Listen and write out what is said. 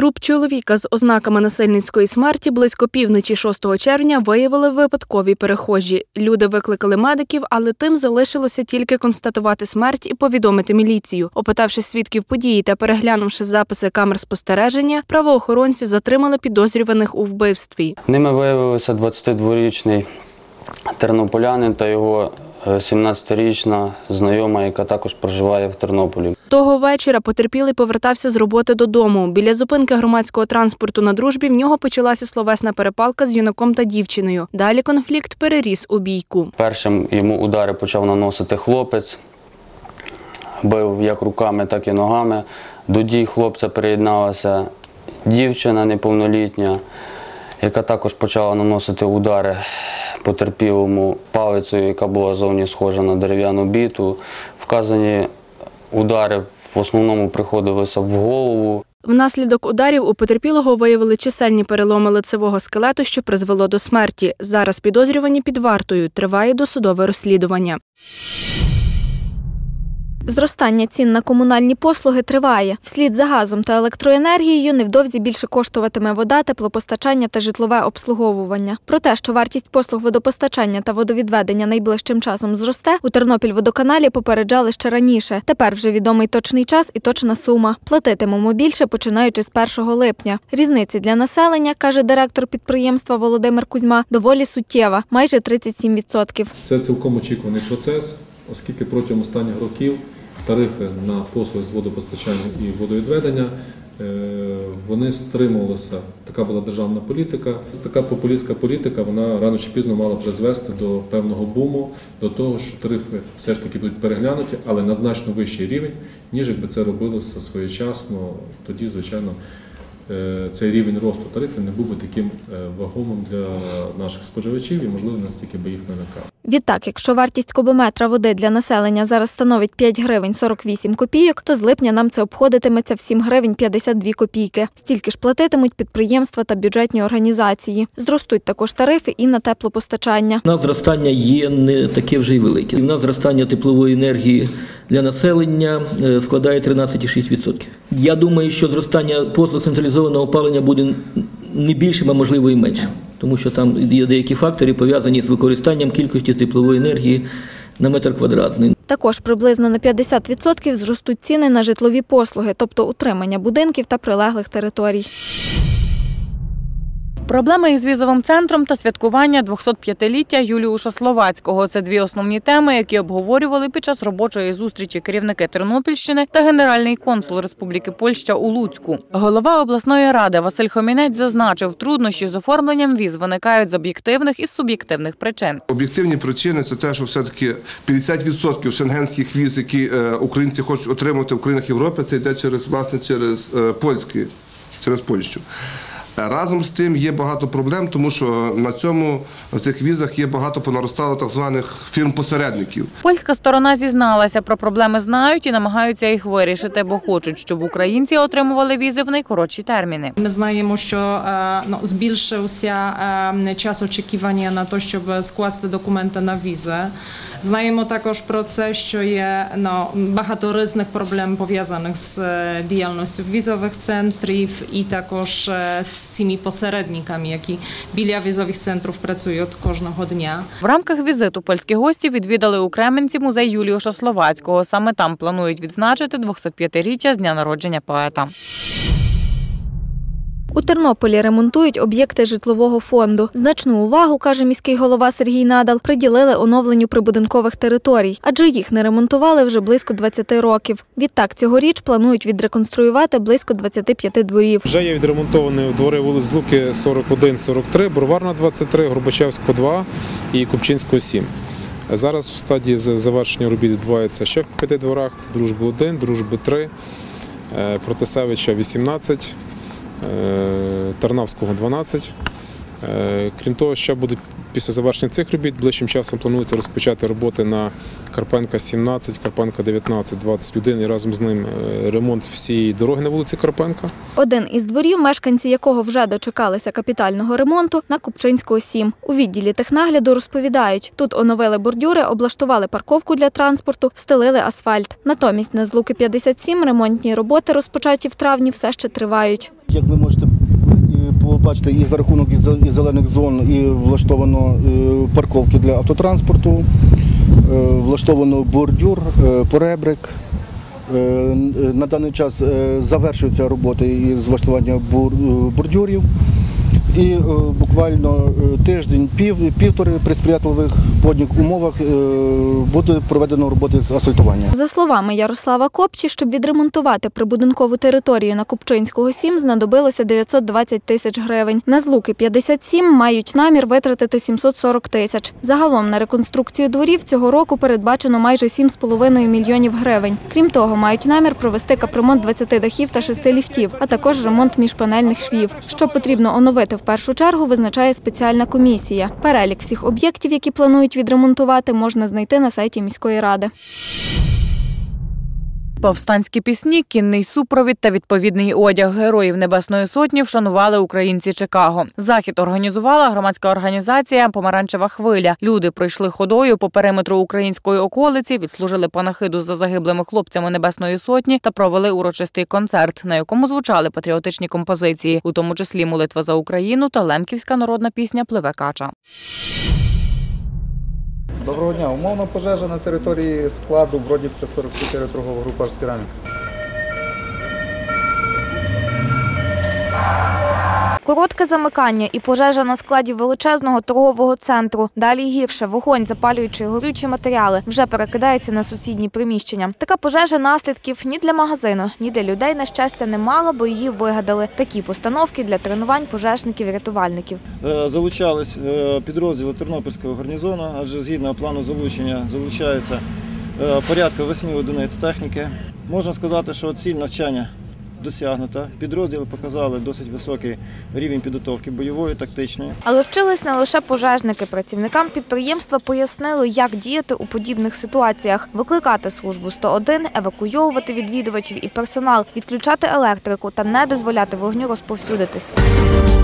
Труп чоловіка з ознаками насильницької смерті близько півночі 6 червня виявили випадкові перехожі. Люди викликали медиків, але тим залишилося тільки констатувати смерть і повідомити міліцію. Опитавши свідків події та переглянувши записи камер спостереження, правоохоронці затримали підозрюваних у вбивстві. Ними виявилися 22-річний тернополянин та його 17-річна знайома, яка також проживає в Тернополі. Того вечора потерпілий повертався з роботи додому. Біля зупинки громадського транспорту на Дружбі в нього почалася словесна перепалка з юнаком та дівчиною. Далі конфлікт переріс у бійку. Першим йому удари почав наносити хлопець. Бив як руками, так і ногами. До дій хлопця приєдналася дівчина неповнолітня, яка також почала наносити удари потерпілому палицею, яка була зовні схожа на дерев'яну біту. Вказані удари в основному приходилися в голову. Внаслідок ударів у потерпілого виявили чисельні переломи лицевого скелету, що призвело до смерті. Зараз підозрювані під вартою. Триває досудове розслідування. Зростання цін на комунальні послуги триває. Вслід за газом та електроенергією невдовзі більше коштуватиме вода, теплопостачання та житлове обслуговування. Про те, що вартість послуг водопостачання та водовідведення найближчим часом зросте, у Тернопільводоканалі попереджали ще раніше. Тепер вже відомий точний час і точна сума. Платитимемо більше, починаючи з 1 липня. Різниці для населення, каже директор підприємства Володимир Кузьма, доволі суттєва – майже 37%. Це цілком очікуваний процес, оскільки протягом останніх років тарифи на послуги з водопостачання і водовідведення, вони стримувалися. Така була державна політика. Така популістська політика, вона рано чи пізно мала призвести до певного буму, до того, що тарифи все ж таки будуть переглянуті, але на значно вищий рівень, ніж якби це робилося своєчасно. Тоді, звичайно, цей рівень росту тарифів не був би таким вагомим для наших споживачів і, можливо, настільки би їх не лякав. Відтак, якщо вартість кубометра води для населення зараз становить 5 гривень 48 копійок, то з липня нам це обходитиметься в 7 гривень 52 копійки. Стільки ж платитимуть підприємства та бюджетні організації. Зростуть також тарифи і на теплопостачання. У нас зростання є не таке вже й велике. У нас зростання теплової енергії для населення складає 13,6%. Я думаю, що зростання послуг централізованого опалення буде не більшим, а можливо і меншим. Тому що там є деякі фактори, пов'язані з використанням кількості теплової енергії на метр квадратний. Також приблизно на 50% зростуть ціни на житлові послуги, тобто утримання будинків та прилеглих територій. Проблеми із візовим центром та святкування 205-ліття Юліуша Словацького – це дві основні теми, які обговорювали під час робочої зустрічі керівники Тернопільщини та генеральний консул Республіки Польща у Луцьку. Голова обласної ради Василь Хомінець зазначив, труднощі з оформленням віз виникають з об'єктивних і суб'єктивних причин. Об'єктивні причини – це те, що все-таки 50% шенгенських віз, які українці хочуть отримати в країнах Європи, це йде через Польщу. Разом з тим є багато проблем, тому що на цих візах є багато понаростало так званих фірм-посередників. Польська сторона зізналася, про проблеми знають і намагаються їх вирішити, бо хочуть, щоб українці отримували візи в найкоротші терміни. Ми знаємо, що збільшився час очікування на те, щоб скласти документи на візи. Знаємо також про це, що є багато різних проблем пов'язаних з діяльністю візових центрів і також з цими посередниками, які біля візових центрів працюють кожного дня. В рамках візиту польські гості відвідали у Кременці музей Юліуша Словацького. Саме там планують відзначити 205-річчя з дня народження поета. У Тернополі ремонтують об'єкти житлового фонду. Значну увагу, каже міський голова Сергій Надал, приділили оновленню прибудинкових територій, адже їх не ремонтували вже близько 20 років. Відтак, цьогоріч планують відреконструювати близько 25 дворів. Вже є відремонтовані двори вулиць Луки 41-43, Броварна 23, Горбачевського 2 і Купчинського 7. Зараз в стадії завершення робіт відбувається ще в 5 дворах. Це Дружби 1, Дружби 3, Протасевича 18, Тарнавського 12. Крім того, ще будуть після завершення цих робіт ближчим часом планується розпочати роботи на Карпенка 17, Карпенка 19, 21 і разом з ним ремонт всієї дороги на вулиці Карпенка. Один із дворів, мешканці якого вже дочекалися капітального ремонту, на Купчинського 7. У відділі технагляду розповідають, тут оновили бордюри, облаштували парковку для транспорту, встелили асфальт. Натомість на Злуки 57 ремонтні роботи, розпочаті в травні, все ще тривають. Як ви можете побачити, і за рахунок і зелених зон, і влаштовано парковки для автотранспорту, влаштовано бордюр, поребрик. На даний час завершуються роботи із влаштування бордюрів. І буквально тиждень-півтори при сприятливих погодних умовах буде проведено роботи з асфальтування. За словами Ярослава Копчі, щоб відремонтувати прибудинкову територію на Купчинського, 7 знадобилося 920 тисяч гривень. На Злуки 57 мають намір витратити 740 тисяч. Загалом на реконструкцію дворів цього року передбачено майже 7,5 мільйонів гривень. Крім того, мають намір провести капремонт 20 дахів та 6 ліфтів, а також ремонт міжпанельних швів. Що потрібно оновити в першу чергу, визначає спеціальна комісія. Перелік всіх об'єктів, які планують відремонтувати, можна знайти на сайті міської ради. Повстанські пісні, кінний супровід та відповідний одяг Героїв Небесної Сотні вшанували українці Чикаго. Захід організувала громадська організація «Помаранчева хвиля». Люди пройшли ходою по периметру української околиці, відслужили панахиду за загиблими хлопцями Небесної Сотні та провели урочистий концерт, на якому звучали патріотичні композиції, у тому числі «Молитва за Україну» та лемківська народна пісня «Пливе кача». Доброго дня. Умовна пожежа на території складу Бродівська 44 торгова група «Арскерамік». Коротке замикання і пожежа на складі величезного торгового центру. Далі гірше. Вогонь, запалюючи горючі матеріали, вже перекидається на сусідні приміщення. Така пожежа наслідків ні для магазину, ні для людей, на щастя, не мала, бо її вигадали. Такі постановки для тренувань пожежників і рятувальників. Залучались підрозділи Тернопільського гарнізону, адже згідно плану залучення залучаються порядка 8 одиниць техніки. Можна сказати, що ціль навчання досягнута. Підрозділи показали досить високий рівень підготовки бойової, тактичної. Але вчились не лише пожежники. Працівникам підприємства пояснили, як діяти у подібних ситуаціях. Викликати службу 101, евакуйовувати відвідувачів і персонал, відключати електрику та не дозволяти вогню розповсюдитись.